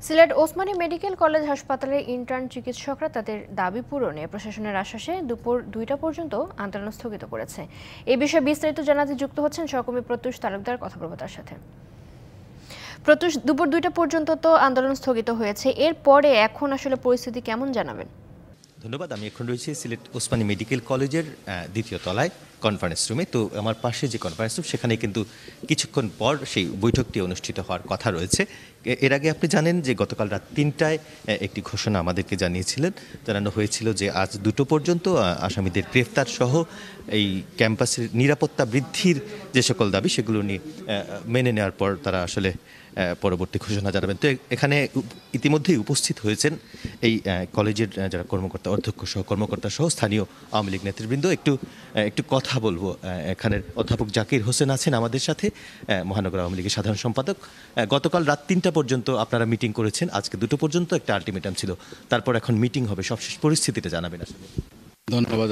Sylhet Osmani medical college হাসপাতালের intern চিকিৎসকরা তাদের দাবি পূরণে প্রশাসনের আশ্বাসে দুপুর 2টা পর্যন্ত আন্দোলন স্থগিত করেছে। এই বিষয়ে বিস্তারিত জানাতে যুক্ত হচ্ছেন সহকর্মী প্রত্যুষ তালুকদার, কথা বলব তার সাথে। প্রত্যুষ, দুপুর 2টা পর্যন্ত তো আন্দোলন স্থগিত হয়েছে, এরপরে এখন আসলে পরিস্থিতি কেমন জানাবেন? ধন্যবাদ। আমি এখন রয়েছি সিলেট ওসমানী মেডিকেল কলেজের দ্বিতীয় তলায় কনফারেন্স রুমে। তো আমার পাশে যে কনফারেন্স রুম, সেখানে কিন্তু কিছুক্ষণ পর সেই বৈঠকটি অনুষ্ঠিত হওয়ার কথা রয়েছে। এর আগে আপনি জানেন যে গতকাল রাত 3টায় একটি ঘোষণা আমাদেরকে জানানো হয়েছিল যে আজ 2টো পর্যন্ত আসামিদের গ্রেফতার সহ এই ক্যাম্পাসের নিরাপত্তা বৃদ্ধির যে সকল দাবি সেগুলো নিয়ে মেনে নেওয়ার পর তারা আসলে পরবর্তী ঘোষণা জানাবেন। তো এখানে ইতিমধ্যেই উপস্থিত হয়েছেন এই কলেজের যারা কর্মকর্তা, অধ্যক্ষ সহ কর্মকর্তা সহ স্থানীয় আওয়ামী লীগ নেতৃবৃন্দ। একটু কথা বলবো। এখানের অধ্যাপক জাকির হোসেন আছেন আমাদের সাথে, মহানগর আওয়ামী লীগের সাধারণ সম্পাদক। গতকাল রাত 3টা পর্যন্ত আপনারা মিটিং করেছেন, আজকে 2টো পর্যন্ত একটা আলটিমেটাম ছিল, তারপর এখন মিটিং হবে, সবশেষ পরিস্থিতিটা জানাবেন আসলে। ধন্যবাদ।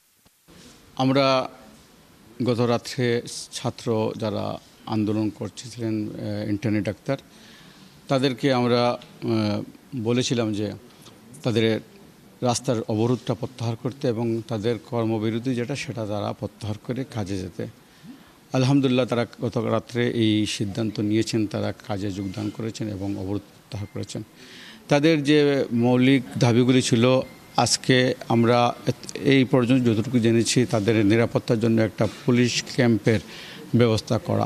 আমরা গত রাত্রে ছাত্র যারা আন্দোলন করছিলেন, ইন্টার্নি ডাক্তার, তাদেরকে আমরা বলেছিলাম যে তাদের রাস্তার অবরোধটা প্রত্যাহার করতে এবং তাদের কর্মবিরতি যেটা সেটা তারা প্রত্যাহার করে কাজে যেতে। আলহামদুলিল্লাহ তারা গত রাত্রে এই সিদ্ধান্ত নিয়েছেন, তারা কাজে যোগদান করেছেন এবং অবরোধ প্রত্যাহার করেছেন। তাদের যে মৌলিক দাবিগুলি ছিল, আজকে আমরা এই পর্যন্ত যতটুকু জেনেছি তাদের নিরাপত্তার জন্য একটা পুলিশ ক্যাম্পের ব্যবস্থা করা,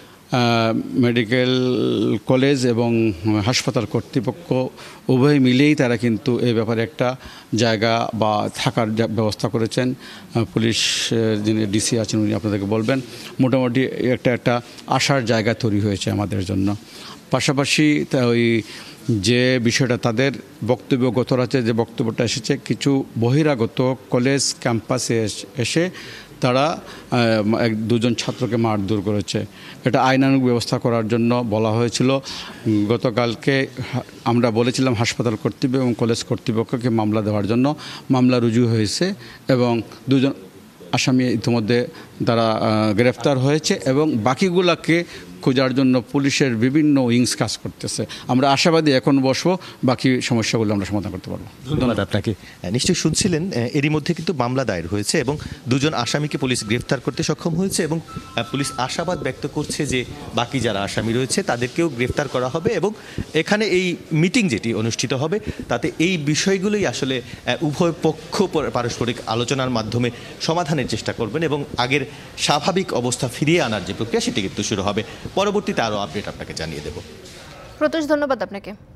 মেডিকেল কলেজ এবং হাসপাতাল কর্তৃপক্ষ উভয় মিলেই তারা কিন্তু এই ব্যাপারে একটা জায়গা বা থাকার ব্যবস্থা করেছেন। পুলিশ যিনি ডিসি আছেন উনি আপনাদেরকে বলবেন। মোটামুটি একটা আসার জায়গা তৈরি হয়েছে আমাদের জন্য। পাশাপাশি ওই যে বিষয়টা তাদের বক্তব্য, গত রাতে যে বক্তব্যটা এসেছে, কিছু বহিরাগত কলেজ ক্যাম্পাসে এসে তারা 2জন ছাত্রকে মারধর করেছে। এটা আইনানুগ ব্যবস্থা করার জন্য বলা হয়েছিল। গতকালকে আমরা বলেছিলাম হাসপাতাল কর্তৃপক্ষ এবং কলেজ কর্তৃপক্ষকে মামলা দেওয়ার জন্য। মামলা রুজু হয়েছে এবং 2জন আসামি ইতিমধ্যে তারা গ্রেফতার হয়েছে এবং বাকিগুলোকে খোঁজার জন্য পুলিশের বিভিন্ন উইংস কাজ করতেছে। আমরা আশাবাদী এখন বসবো, বাকি সমস্যাগুলো আমরা সমাধান করতে পারবো। ধন্যবাদ আপনাকে। নিশ্চয়ই শুনছিলেন এরই মধ্যে কিন্তু মামলা দায়ের হয়েছে এবং 2জন আসামিকে পুলিশ গ্রেফতার করতে সক্ষম হয়েছে এবং পুলিশ আশাবাদ ব্যক্ত করছে যে বাকি যারা আসামি রয়েছে তাদেরকেও গ্রেফতার করা হবে এবং এখানে এই মিটিং যেটি অনুষ্ঠিত হবে তাতে এই বিষয়গুলোই আসলে উভয় পক্ষ পারস্পরিক আলোচনার মাধ্যমে সমাধানের চেষ্টা করবেন এবং আগের স্বাভাবিক অবস্থা ফিরিয়ে আনার যে প্রক্রিয়া সেটি কিন্তু শুরু হবে। পরবর্তীতে আরও আপডেট আপনাকে জানিয়ে দেব। প্রত্যুষ, ধন্যবাদ আপনাকে।